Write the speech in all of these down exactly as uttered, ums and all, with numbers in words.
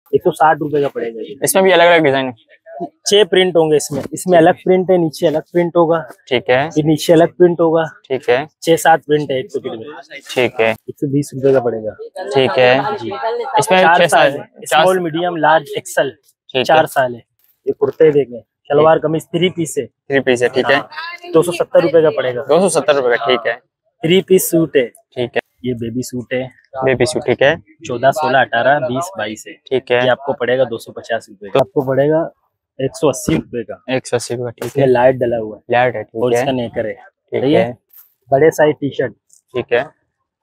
एक सौ साठ रुपए का पड़ेगा ये। इसमें भी अलग अलग डिजाइन है? छह प्रिंट होंगे इसमें। इसमें अलग प्रिंट है, नीचे अलग प्रिंट होगा। ठीक है। ये नीचे अलग प्रिंट होगा। ठीक है। छह सात प्रिंट है एक पैकेट में। ठीक है। एक सौ बीस रुपए का पड़ेगा। ठीक है। इसमें चार छह साल है, स्मॉल मीडियम लार्ज एक्सल, चार साल है। ये कुर्ते देखें, सलवार कमीज थ्री पीस है। थ्री पीस है। ठीक है। दो सौ सत्तर रुपए का पड़ेगा। दो सौ सत्तर रुपए का। ठीक है। थ्री पीस सूट है। ठीक है। ये बेबी सूट है। Baby suit. ठीक है। चौदह सोलह अठारह बीस बाईस है। ठीक है। ये आपको पड़ेगा दो सौ पचास रुपए का। आपको पड़ेगा एक सौ अस्सी रुपए का। एक सौ अस्सी रुपए। ठीक है। है। लाइट डला हुआ है। लाइट है। ठीक और है। इसका नेकर है। ठीक है। है। बड़े साइज टी शर्ट। ठीक है।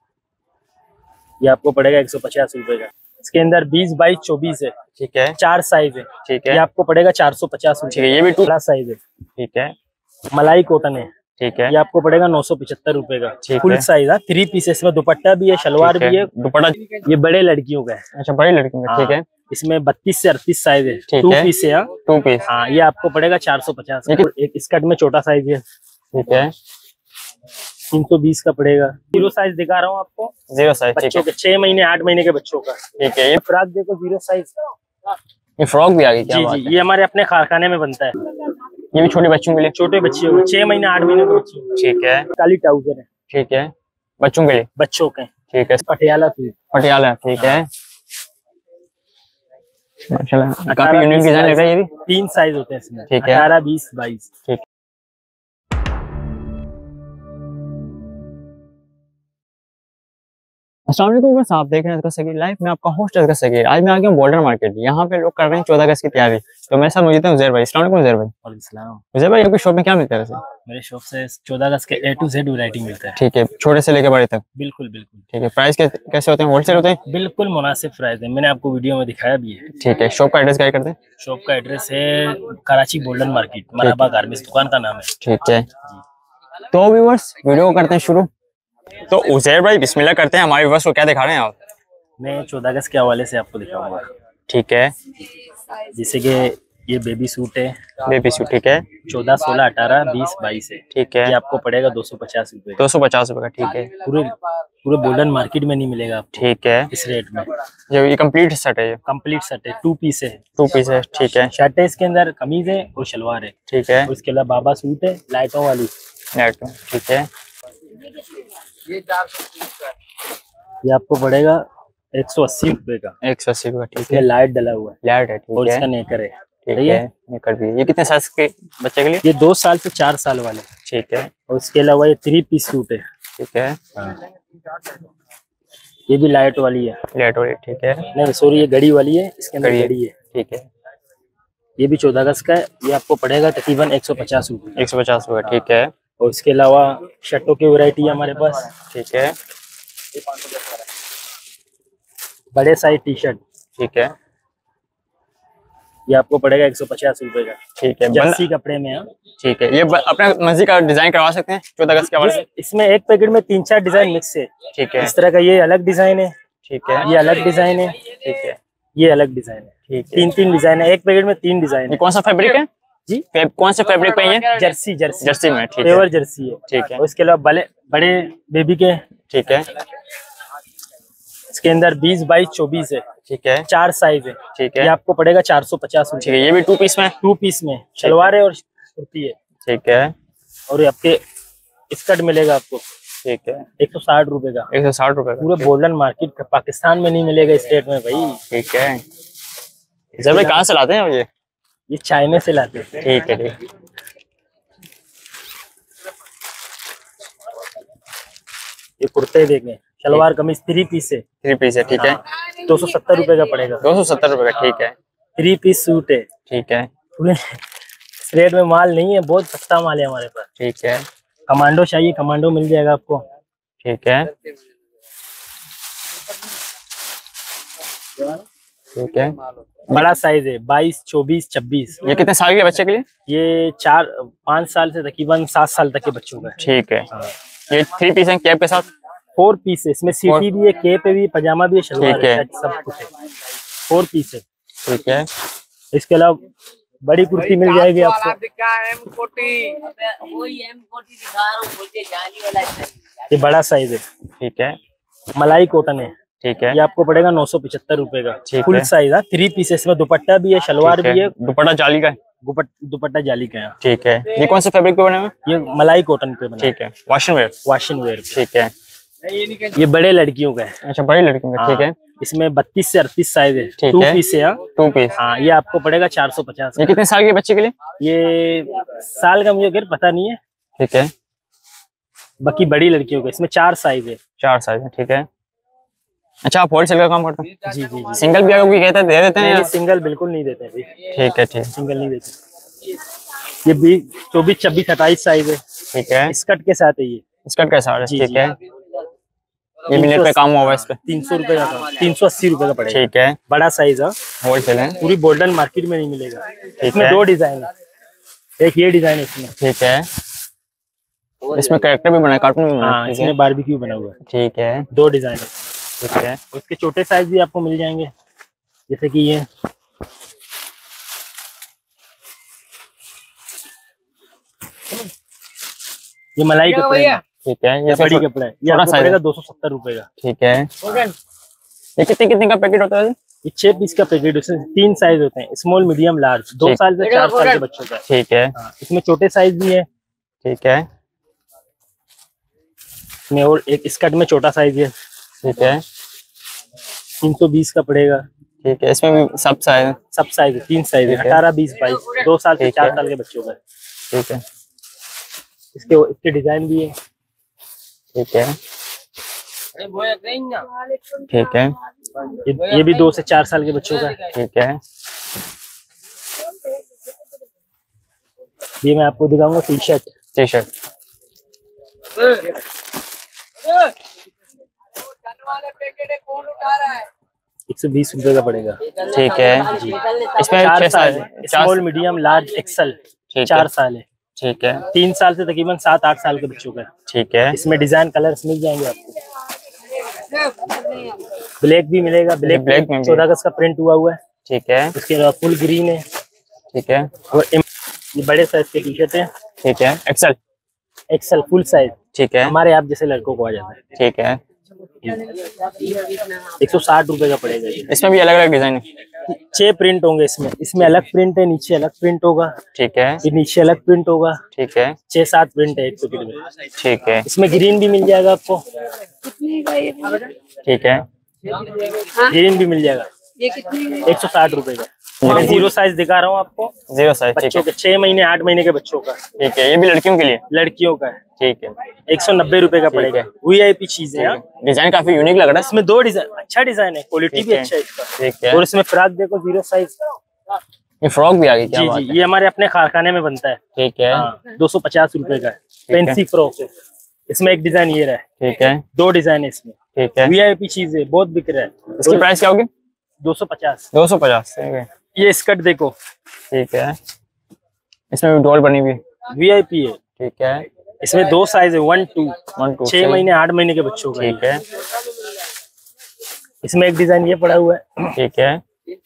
ये आपको पड़ेगा एक सौ पचास रुपए का। इसके अंदर बीस बाईस चौबीस है। ठीक है। चार साइज है। ठीक है। ये आपको पड़ेगा चार सौ पचास रुपए। ठीक है। ये भी बड़ा साइज है। ठीक है। मलाई कॉटन है। ठीक है। ये आपको पड़ेगा नौ सौ पचहत्तर रुपए का। ठीक फुल है। साइज है, थ्री पीसेस में दुपट्टा भी है, शलवार भी है, दुपट्टा। ये बड़े लड़कियों का है। अच्छा, बड़ी लड़कियों का। ठीक है। इसमें बत्तीस से अड़तीस साइज है। ठीक टू है। पीस है। Two piece. हाँ, ये आपको पड़ेगा चार सौ पचास। एक स्कर्ट में छोटा साइज है। ठीक है। तीन सौ बीस का पड़ेगा। जीरो साइज दिखा रहा हूँ आपको। Zero size. बच्चों के छह महीने आठ महीने के बच्चों का। ठीक है। ये फ्रॉक देखो जीरो साइज। ये फ्रॉक भी आ गई। क्या जी बात जी, है। ये हमारे अपने कारखाने में बनता है। ये भी छोटे बच्चों के लिए। छोटे बच्चों के, छह महीने आठ महीने के बच्चों। ठीक है। काली ट्राउजर है। ठीक है। बच्चों के लिए। बच्चों के। ठीक है। पटियाला सूट। पटियाला। ठीक है। माशाल्लाह, काफी यूनिक डिजाइन लग रहा है ये भी। तीन साइज होते हैं इसमें। ठीक है। अठारह बीस बाईस। ठीक। अस्सलाम वालेकुम, बस आप देख रहे हैं सगीर लाइव में, आपका होस्ट है सगीर। आज मैं आ गया हूँ बॉर्डर मार्केट। यहाँ पे लोग कर रहे हैं चौदह अगस्त की तैयारी। तो मेरे साथ मौजूद है उजैर भाई। अस्सलाम वालेकुम उजैर भाई। उजैर भाई, आपकी शॉप में क्या मिलता है वैसे? मेरे शॉप से चौदह अगस्त के ए टू जेड वैरायटी मिलता है। ठीक है, छोटे से लेकर बड़े तक। बिल्कुल बिल्कुल। ठीक है। प्राइस कैसे होते हैं? होलसेल होते हैं? बिल्कुल मुनासिब प्राइस है, मैंने आपको वीडियो में दिखाया भी है। ठीक है। शॉप का एड्रेस क्या करते हैं? शॉप का एड्रेस है Karachi golden market, Maraba garments दुकान का नाम है। ठीक है। तो व्यूअर्स, वीडियो करते हैं शुरू। तो उजैर भाई बिस्मिल्लाह करते हैं। हमारे व्यूअर्स को क्या दिखा रहे हैं आप? मैं चौदह अगस्त के हवाले से आपको दिखाऊंगा। ठीक है। जैसे कि ये बेबी सूट है। Baby suit. ठीक है। चौदह सोलह अठारह बीस बाईस है। ठीक है। ये आपको पड़ेगा दो सौ पचास रुपए। दो सौ पचास रुपए का। ठीक है। पूरे पूरे गोल्डन मार्केट में नहीं मिलेगा आपको। ठीक है। इस रेट में। ये कंप्लीट सेट है। ये कंप्लीट सेट है, टू पीस है। टू पीस है। ठीक है। शर्ट है, इसके अंदर कमीज है और शलवार है। ठीक है। उसके अलावा बाबा सूट है, लाइटों वाली। लाइटों। ठीक है। ये आपको पड़ेगा एक सौ अस्सी रुपए का। एक सौ अस्सी रुपए। ठीक है। लाइट डला हुआ है। लाइट है। ठीक है। और इसका नेकर है। ठीक है। नेकर भी। ये कितने साल के बच्चे के लिए? ये दो साल से चार साल वाले। ठीक है। और उसके अलावा ये थ्री पीस सूट है। ठीक है। हाँ। ये भी लाइट वाली है। लाइट वाली। ठीक है। नहीं सॉरी, ये घड़ी वाली है, इसके अंदर घड़ी है। ठीक है। ये भी चौदह अगस्त का है। ये आपको पड़ेगा तकरीबन एक सौ पचास रुपए। एक सौ पचास रुपए। ठीक है। और इसके अलावा शर्टों की वैरायटी है हमारे पास। ठीक है। बड़े साइज टी शर्ट। ठीक है। ये आपको पड़ेगा एक सौ पचास रुपए का। ठीक है। जर्सी कपड़े में। ठीक है। ये अपने मर्जी का डिजाइन करवा सकते हैं चौदह अगस्त के हवाले। इसमें एक पैकेट में तीन चार डिजाइन मिक्स है। ठीक है। इस तरह का ये अलग डिजाइन है। ठीक है। ये अलग डिजाइन है। ठीक है। ये अलग डिजाइन है। ठीक है। तीन तीन डिजाइन है, एक पैकेट में तीन डिजाइन है। कौन सा फैब्रिक है जी? कौन से फैब्रिक पे है? जर्सी। जर्सी जर्सी में। ठीक है। प्योर जर्सी है। ठीक है। उसके अलावा बड़े बड़े बेबी के। ठीक है। इसके अंदर बीस बाईस चौबीस है। ठीक है। चार साइज है। ठीक है। ये आपको पड़ेगा चार सौ पचास रुपए। ठीक है। ये भी टू पीस में। टू पीस में शलवार है और कुर्ती है। ठीक है। और आपके स्कर्ट मिलेगा आपको। ठीक है। एक सौ साठ रुपए का। एक सौ साठ रुपए का। पूरे गोल्डन मार्केट का, पाकिस्तान में नहीं मिलेगा इस रेट में भाई। ठीक है। जब भाई कहाँ से लाते हैं ये? ये चाइना से लाते हैं। ठीक है। ठीक। ये कुर्ते देखें, शलवार कमीज थ्री पीस है। थ्री पीस है। ठीक है। दो सौ सत्तर रुपए का पड़ेगा। दो सौ सत्तर रुपए का। ठीक है। थ्री पीस सूट है। ठीक है। इस रेट में माल नहीं है, बहुत सस्ता माल है हमारे पास। ठीक है। कमांडो चाहिए, कमांडो मिल जाएगा आपको। ठीक है। ठीक है। बड़ा साइज है, बाईस चौबीस छब्बीस। ये कितने साल के बच्चे के लिए? ये चार पाँच साल से तकरीबन सात साल तक के बच्चों का। ठीक है। ये थ्री पीस है कैप के साथ। फोर पीस है, इसमें सीटी भी है, कैप भी, पजामा भी है, शलवार है, सब कुछ है। फोर पीस है। ठीक है। इसके अलावा बड़ी कुर्ती मिल जाएगी आपको। ये बड़ा साइज है। ठीक है। मलाई कॉटन है। ठीक है, ये आपको पड़ेगा नौ सौ पचहत्तर रुपए का। ठीक फुल है। साइज है, थ्री पीसेस में दुपट्टा भी है, शलवार भी है, दुपट्टा जाली का है, दुपट दुपट्टा जाली का है। ठीक है। ये कौन से फैब्रिक पे बने हुए? ये मलाई कॉटन पे बना, ठीक है। वॉशिंग वेयर, वॉशिंग वेयर, ठीक है। ये बड़े लड़कियों का है। अच्छा, बड़ी लड़कियों का, ठीक है। इसमें बत्तीस से अड़तीस साइज है, ठीक टू है। पीस है। टू पीस, हाँ, ये आपको पड़ेगा चार सौ पचास। ये कितने साल के बच्चे के लिए? ये साल का मुझे खैर पता नहीं है, ठीक है। बाकी बड़ी लड़कियों का इसमें चार साइज है। चार साइज है, ठीक है। अच्छा, आप होलसेल का काम करते हैं? जी जी जी। सिंगल भी अगर कोई कहता है दे देते हैं? नहीं, सिंगल बिल्कुल नहीं देते अभी। ठीक है, ठीक, सिंगल नहीं देते। ये भी चौबीस छब्बीस अट्ठाईस साइज है, ठीक है। स्कर्ट के साथ है ये। स्कर्ट कैसा है? जी, ठीक जी। है। ये मिनट पे काम हुआ इस पे? तीन सौ रुपए का, तीन सौ अस्सी रुपए का पड़ेगा। ठीक है। बड़ा साइज है, होलसेल है, पूरी गोल्डन मार्केट में नहीं मिलेगा। इसमें है। दो डिजाइन है, एक ये डिजाइन है इसमें। ठीक है। इसमें कैरेक्टर भी बना है, कार्टून भी बना है? हाँ, ठीक है, इसमें बारबेक्यू बना हुआ है। ठीक है, दो डिजाइन है, ठीक है। उसके छोटे साइज भी आपको मिल जाएंगे, जैसे कि ये ये मलाई कपड़े है, ठीक है। ये ये बड़ी छोटा- कपड़ा है, ये छोटा आपको size पड़ेगा है। दो सौ सत्तर रुपए का। ठीक है। ये कितने कितने का पैकेट होता है? ये छह पीस का पैकेट, उसमें तीन साइज होते हैं, स्मॉल मीडियम लार्ज, दो ठीक। साल से चार साल के बच्चों का है। ठीक है, हाँ, इसमें छोटे साइज भी है, ठीक है, इसमें और एक स्कर्ट में छोटा साइज है, ठीक है, तीन सौ बीस का पड़ेगा। ठीक है। इसमें भी सब साइज? सब साइज है, तीन साइज है, ठीक है। अठारह बीस बाईस, दो साल से ठीक चार है। साल के बच्चों का है। ठीक है, इसके इसके डिजाइन भी है। ठीक है, ठीक है, ये, ये भी दो से चार साल के बच्चों का है। ठीक है। ये मैं आपको दिखाऊंगा टी शर्ट। टी शर्ट, एक सौ बीस रुपए का पड़ेगा। ठीक है। इसमें चार छह साल साइज, है, स्मॉल मीडियम लार्ज एक्सल, ठीक चार है, साल है, ठीक है, तीन साल से तकरीबन सात आठ साल के बच्चों का है। ठीक है। इसमें डिजाइन कलर्स मिल जाएंगे आपको, ब्लैक भी मिलेगा, ब्लैक ब्लैक में भी। चौदह अगस्त का प्रिंट हुआ हुआ है। ठीक है, उसके अलावा फुल ग्रीन है, ठीक है, और इम- ये बड़े साइज के टी शर्ट है, ठीक है। एक्सेल, एक्सल फुल साइज, ठीक है, हमारे आप जैसे लड़कों को आ जाता है। ठीक है। एक सौ साठ रुपए का पड़ेगा ये। इसमें भी अलग अलग डिजाइन है? छह प्रिंट होंगे इसमें, इसमें अलग प्रिंट है, नीचे अलग प्रिंट होगा, ठीक है, ये नीचे अलग प्रिंट होगा, ठीक है, छह सात प्रिंट है एक पैकेट में। ठीक है, इसमें ग्रीन भी मिल जाएगा आपको, ठीक है, ग्रीन भी मिल जाएगा, एक सौ साठ रुपए का। मैं जीरो साइज दिखा रहा हूँ आपको, जीरो साइज, ठीक बच्चों है, के छह महीने आठ महीने के बच्चों का, ठीक है। ये भी लड़कियों के लिए? लड़कियों का है, ठीक है, एक सौ नब्बे रुपए का पड़ेगा। वीआईपी चीज है, डिजाइन काफी यूनिक लग रहा है। इसमें दो डिजाइन, अच्छा डिजाइन है, क्वालिटी भी है। अच्छा है इसका। ठीक है। और इसमें फ्रॉक देखो, जीरो साइज। ये फ्रॉक भी आ गई, क्या जी बात जी, है? ये हमारे अपने कारखाने में बनता है। ठीक है, दो सौ पचास रुपए का है, है। फैंसी फ्रॉक है। इसमें एक डिजाइन ये रहा है, ठीक है, दो डिजाइन है इसमें, ठीक है। वीआईपी चीज है, बहुत बिक रहा है। इसकी प्राइस क्या होगी? दो सौ पचास। दो सौ पचास, ठीक है, ये स्कर्ट देखो, ठीक है। इसमें भी डॉल बनी हुई है, वीआईपी है। ठीक है, इसमें दो साइज है, वन टू, वन टू, छह महीने आठ महीने के बच्चों का। ठीक है, इसमें एक डिजाइन ये पड़ा हुआ है, ठीक है।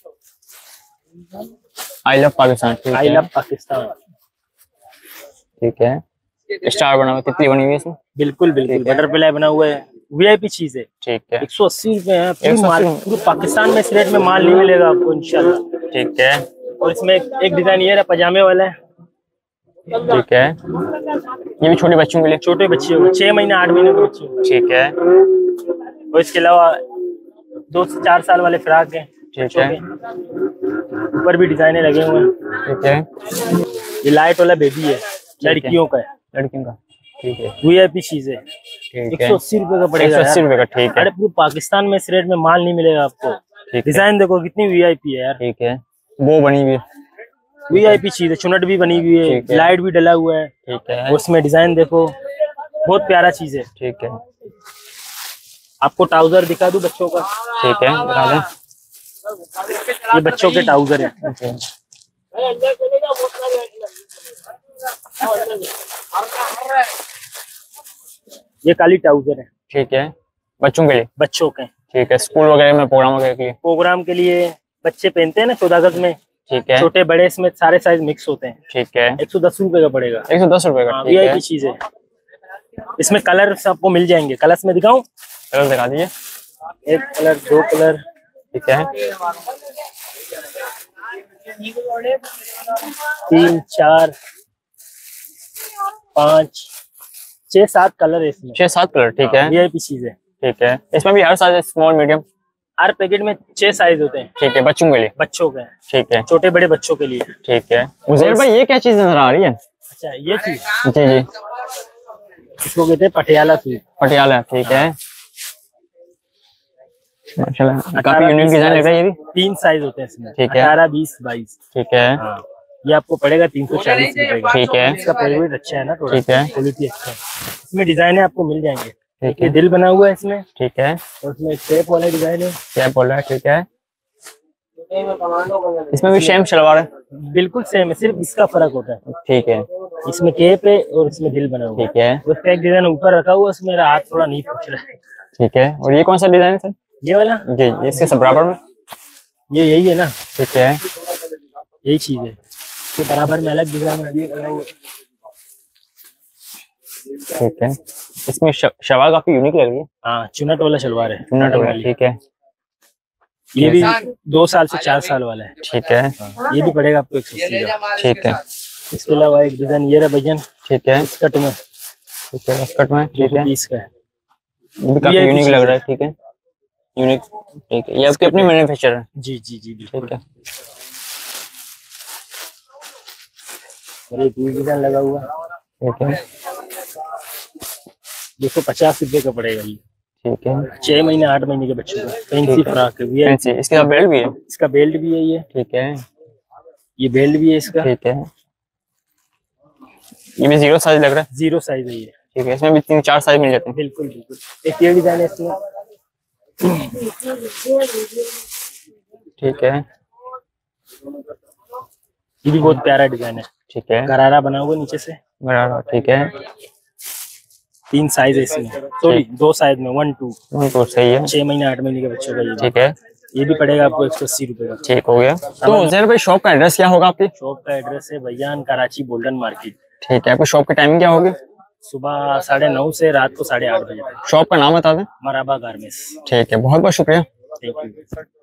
आई लव पाकिस्तान, ठीक आई है, लव पाकिस्तान, ठीक है। स्टार बना हुआ, तितली बनी हुई है इसमें, बिल्कुल बिल्कुल ठीक है। बटरफ्लाई बना हुआ है, वीआईपी चीज है। ठीक है, एक सौ अस्सी रुपए है, एक सौ पूरी माल, अस्सी। पूरे पाकिस्तान में इस रेट में माल नहीं मिलेगा आपको इंशाल्लाह। ठीक है, और इसमें एक, एक डिजाइन ये रहा, पजामे वाला है, ठीक है। ये भी छोटे बच्चों के लिए? छोटे बच्चे हो, छह महीने आठ महीने के बच्चे हो। ठीक है, और इसके अलावा दो से चार साल वाले फ्रॉक हैं, ठीक है, ऊपर भी डिजाइने लगे हुए हैं। ठीक है। ये लाइट वाला बेबी है, लड़कियों का है, लड़कियों का, ठीक है, वीआईपी चीज है, ठीक एक है। सौ अस्सी रुपए का एक पड़ेगा सौ अस्सी यार। रुपए का, ठीक है, अरे पूरे पाकिस्तान में इस रेट में माल नहीं मिलेगा आपको। ठीक है, डिजाइन देखो कितनी वीआईपी है यार, ठीक है। वो बनी हुई है, वीआईपी चीज है, चुनट भी बनी हुई है, ठीक है। लाइट भी डला हुआ है, ठीक है, और उसमें डिजाइन देखो, बहुत प्यारा चीज है। ठीक है, आपको ट्राउजर दिखा दूं बच्चों का, ठीक है, बता दें। ये बच्चों के ट्राउजर है, Okay. ये काली ट्राउजर है, ठीक है, बच्चों के लिए, बच्चों के ठीक है। स्कूल वगैरह में, प्रोग्राम वगैरह के लिए, प्रोग्राम के लिए बच्चे पहनते हैं ना चौदह अगस्त में, ठीक है, छोटे बड़े इसमें सारे साइज मिक्स होते हैं। ठीक है। एक सौ दस रुपए का पड़ेगा, एक सौ दस रुपए का, ठीक है। वीआईपी चीज है। इसमें कलर आपको मिल जाएंगे, कलर्स में दिखाऊं? कलर दिखा दीजिए। एक कलर, दो कलर, ठीक है, तीन, चार, पाँच, छह सात कलर है इसमें। छह सात कलर, ठीक है, वीआईपी चीज है। ठीक है। इसमें भी हर साइज है, स्मॉल मीडियम? हर पैकेट में छह साइज होते हैं। ठीक है, बच्चों के लिए? बच्चों के, ठीक है, छोटे बड़े बच्चों के लिए। ठीक है। उजैर भाई ये क्या चीज नजर आ रही है? अच्छा ये चीज, जी जी, इसको कहते हैं पटियाला सूट। पटियाला, ठीक है, माशाल्लाह काफी यूनिक डिजाइन लग रहा है ये भी। तीन साइज होते हैं इसमें, ठीक है, अठारह, बीस, बाईस। ठीक है, हाँ, ये आपको पड़ेगा तीन सौ चालीस रुपए का। ठीक है, इसका फैब्रिक अच्छा है ना, थोड़ा ठीक है, क्वालिटी अच्छा है। इसमें डिजाइन है आपको मिल जाएंगे। ठीक ये है, दिल बना हुआ है इसमें, ठीक है, और इसमें टेप वाला डिजाइन है। क्या बोल रहा है? ठीक है, इसमें भी सेम सलवार है? बिल्कुल सेम है, सिर्फ इसका फर्क होता है। ठीक है, इसमें केप है और इसमें दिल बना हुआ है। ठीक है, उसका एक डिजाइन ऊपर रखा हुआ है, उसमें मेरा हाथ थोड़ा नहीं पहुंच रहा है। ठीक है। और ये कौन सा डिजाइन है सर? ये वाला जी, इसके सब बराबर में? ये यही है ना। ठीक है, यही चीज है, ये बराबर में अलग डिजाइन है। ठीक है। इसमें शलवार काफी यूनिक लग रही है। हाँ, चुनट वाला शलवार है। चुनट वाला, ठीक है। ये भी दो साल से चार साल वाला है। ठीक है, हाँ, ये भी पड़ेगा आपको एक सौ अस्सी का। ठीक है। इसके अलावा एक डिजाइन ये रहा भैया, ठीक है, स्कर्ट में, ठीक है, स्कर्ट में, ठीक है, इसका है, ये भी काफी यूनिक लग रहा है। ठीक है, यूनिक, ठीक है। ये आपकी अपनी मैन्युफैक्चर है? जी जी जी, ठीक है। और एक डिजाइन लगा हुआ, ठीक है, दो सौ पचास रुपए का पड़ेगा ये। ठीक है, छह महीने आठ महीने के बच्चों का फैंसी फ्रॉक है। फैंसी, इसके साथ बेल्ट भी है? इसका बेल्ट भी है ये। ठीक है, ये बेल्ट भी है इसका। ठीक है, ये भी जीरो साइज लग रहा है? जीरो साइज है ये। ठीक है, इसमें भी तीन चार साइज मिल जाते हैं? बिल्कुल बिल्कुल। एक ये डिजाइन है इसमें। ठीक है, ये भी बहुत प्यारा डिजाइन है। ठीक है, गरारा बना हुआ नीचे से, गरारा, ठीक है। तीन साइज है इसमें, सॉरी दो साइज में, वन टू वन टू, सही है। छह महीने आठ महीने के बच्चों का ये। ठीक है, ये भी पड़ेगा आपको एक सौ अस्सी रुपए का। ठीक हो गया। तो उजैर भाई शॉप का एड्रेस क्या होगा आपकी? शॉप का एड्रेस है बयान कराची गोल्डन मार्केट। ठीक है, आपकी शॉप की टाइमिंग क्या होगी? सुबह साढ़े नौ से रात को साढ़े आठ बजे तक। शॉप का नाम बता दें। मराबा गारमेंट्स। ठीक है, बहुत बहुत शुक्रिया। Thank you.